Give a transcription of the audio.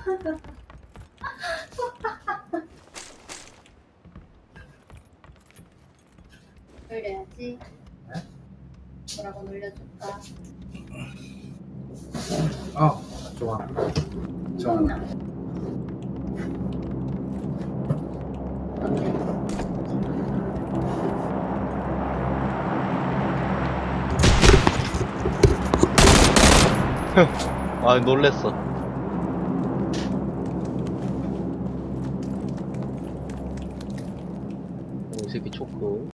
놀려야지. 뭐라고 놀려줄까? 좋아. 좋아. 아, 놀랬어. 이 새끼 초크.